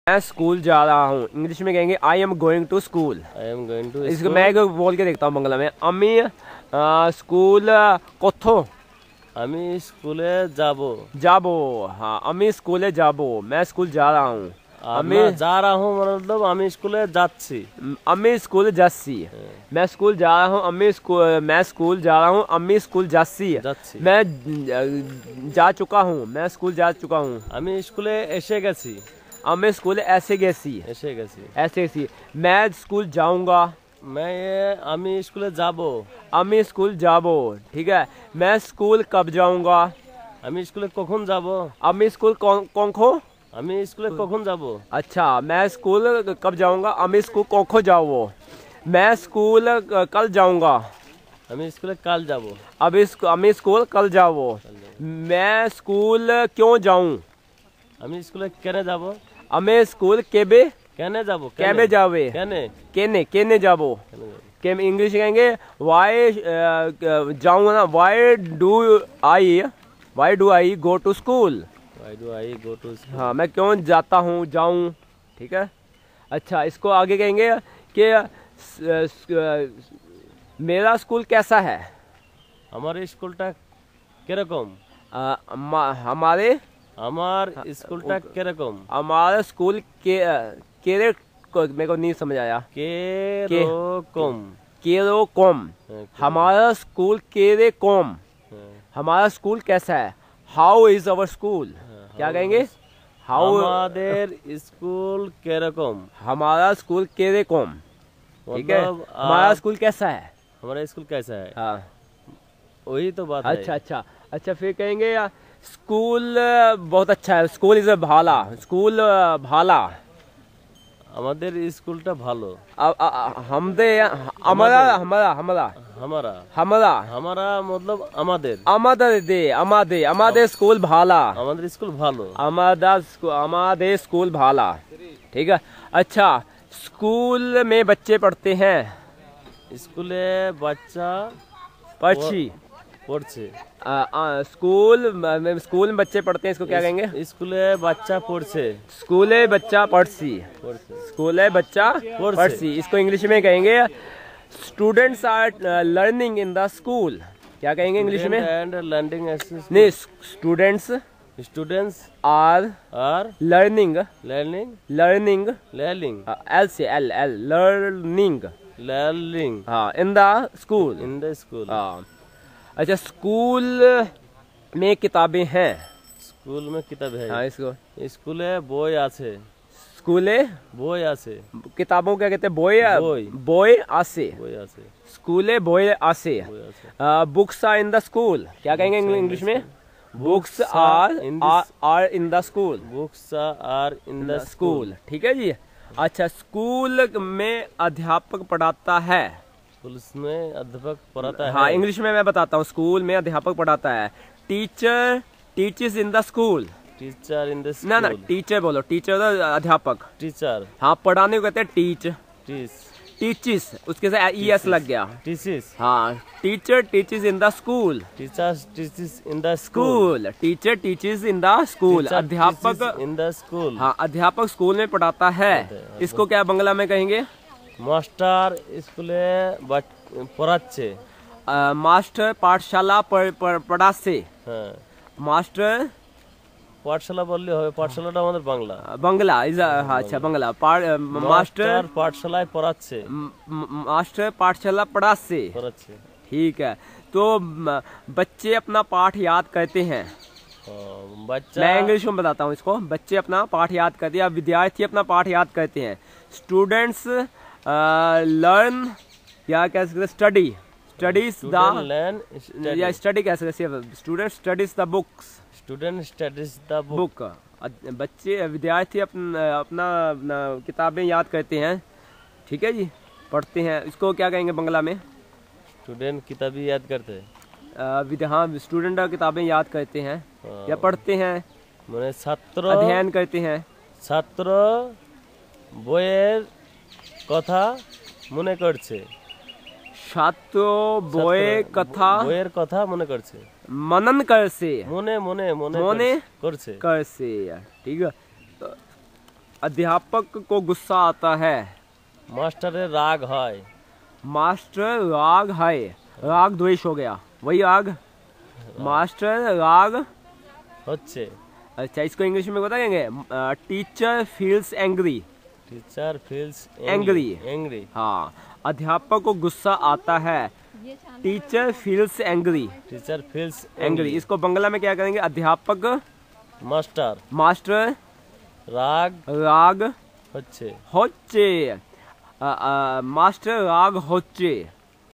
मैं स्कूल जा रहा हूँ, इंग्लिश में कहेंगे I am going to school. I am going to इसको मैं बोल के देखता हूँ बांग्ला में। अम्मी स्कूल कोथो, আমি স্কুলে যাব। जाबो। हाँ, अम्मी स्कूले जाबो, मैं स्कूल जा रहा हूँ। আমি যা रहा हूँ मतलब আমি স্কুলে যাচ্ছি। अम्मी स्कूल जासी, मैं स्कूल जा रहा हूँ। मैं स्कूल जा रहा हूँ, अम्मी स्कूल जासी। যাচ্ছি। मैं जा चुका हूँ, मैं स्कूल जा चुका हूँ। আমি স্কুলে এসে গেছি। अम्मी स्कूल ऐसे गैसी, এসে গেছি। ऐसे गैसी। मैं स्कूल जाऊंगा, আমি স্কুলে যাব। अम्मी स्कूल जाबो। ठीक है। मैं स्कूल कब जाऊंगा, আমি স্কুলে কখন যাব। अम्मी स्कूल कौन खो। আমি স্কুলে কখন যাব। अच्छा, मैं स्कूल कब जाऊंगा, अम्मी स्कूल कौन खो जाओ। मैं स्कूल कल जाऊंगा, আমি স্কুলে কাল যাব। अम्मी स्कूल कल जाओ। मैं स्कूल क्यों जाऊं, আমি স্কুলে কেন যাব। अम्मी स्कूल केबे, কেন যাব। केबे जावे, কেন केने केने जाबो। के इंग्लिश कहेंगे वाई जाऊँ ना, why do I go to school. Why do I go to school? हाँ, मैं क्यों जाता हूँ, जाऊँ। ठीक है। अच्छा, इसको आगे कहेंगे कि मेरा स्कूल कैसा है। हमारे स्कूलটা কিরকম। हमारे আমার স্কুলটা কিরকম। हमारा स्कूल मेरे को नहीं समझ आया। কিরকম। केरोकोम, हमारा स्कूल केरेकोम। हमारा स्कूल कैसा है, हाउ इज अवर स्कूल। क्या कहेंगे, हाउ हमारे स्कूल किरकम। हमारा स्कूल केरेकोम। ठीक है। हमारा स्कूल कैसा है, हमारा स्कूल कैसा है। हाँ, वही तो बात अच्छा है। अच्छा अच्छा। फिर कहेंगे स्कूल बहुत अच्छा है, स्कूल इज भाला, स्कूल भाला। আমাদের স্কুলটা ভালো। हमारा हमारा हमारा हमारा हमारा हमारा मतलब আমাদের। আমাদের स्कूल भाला, আমাদের স্কুল ভালো। আমাদের स्कूल भाला। ठीक है। अच्छा, स्कूल में बच्चे पढ़ते हैं, স্কুলে বাচ্চা पढ़ी পড়ছে। स्कूल में बच्चे पढ़ते हैं, इसको क्या कहेंगे, স্কুলে বাচ্চা পড়ছে। स्कूले बच्चा पढ़सी, स्कूले बच्चा पढ़सी। इसको इंग्लिश में कहेंगे students are learning in the school. क्या कहेंगे इंग्लिश में, एंड लर्निंग नहीं, students are learning learning L से एल लर्निंग हाँ, इन द स्कूल। हाँ। अच्छा, स्कूल में किताबें हैं, स्कूल में किताब है। हाँ, इसको स्कूले বই আছে। स्कूले বই আছে। किताबों क्या कहते हैं, बोय आसे। स्कूले बोय आसे। Books are in the school. क्या कहेंगे इंग्लिश में, books are in the school. Books are in the school. ठीक है जी। अच्छा, स्कूल में अध्यापक पढ़ाता है, में अध्यापक पढ़ाता है। हाँ, इंग्लिश में मैं बताता हूँ, स्कूल में अध्यापक पढ़ाता है। Teacher teachers in the school. Teacher in the school. ना टीचर बोलो, टीचर अध्यापक। टीचर, हाँ, पढ़ाने को कहते हैं टीच। टीचिस, उसके साथ ES लग गया। टीचिस, हाँ, teacher teaches in the school. Teachers teaches in the school. Teacher teaches in the school, अध्यापक इन द स्कूल। हाँ, अध्यापक स्कूल में पढ़ाता है। इसको क्या बांग्ला में कहेंगे, मास्टर स्कूले পড়াচ্ছে। मास्टर पाठशाला पढ़ाচ্ছে। मास्टर पाठशाला বললে হবে, পাঠশালাটা আমাদের বাংলা। বাংলা ইজ, अच्छा, बांग्ला। मास्टर पाठशालाয় पढ़ाচ্ছে। मास्टर पाठशाला पढ़ाচ্ছে। ठीक है। तो बच्चे अपना पाठ याद करते हैं। मैं इंग्लिश में बताता हूँ इसको। बच्चे अपना पाठ याद करते हैं, या विद्यार्थी अपना पाठ याद करते हैं। स्टूडेंट्स लर्न, या क्या स्टडीज द, या स्टडी कैसे, student studies the books. Student studies the book. बच्चे विद्यार्थी अपना किताबें याद करते हैं। ठीक है जी, पढ़ते हैं। इसको क्या कहेंगे बांग्ला में, स्टूडेंट किताबें याद करते हैं। हाँ, स्टूडेंट किताबें याद करते हैं या पढ़ते हैं, मैंने छात्र अध्ययन करते हैं। छात्र বইয়ের কথা মনে করছে। ছাত্র বইয়ের কথা মনে করছে। मनन करছে, মনে মনে করছে। करছে। ठीक है। अध्यापक को गुस्सा आता है। मास्टर राग है। मास्टर राग है, राग द्वेष हो गया, वही राग। मास्टर राग होच्छे। अच्छा, इसको इंग्लिश में बताएंगे। Teacher feels angry. Teacher feels angry. Angry. हाँ, अध्यापक को गुस्सा आता है। Teacher feels angry. Teacher feels angry. इसको बंगला में क्या करेंगे? अध्यापक मास्टर मास्टर राग राग होच्छे। होच्चे। मास्टर राग होच्चे।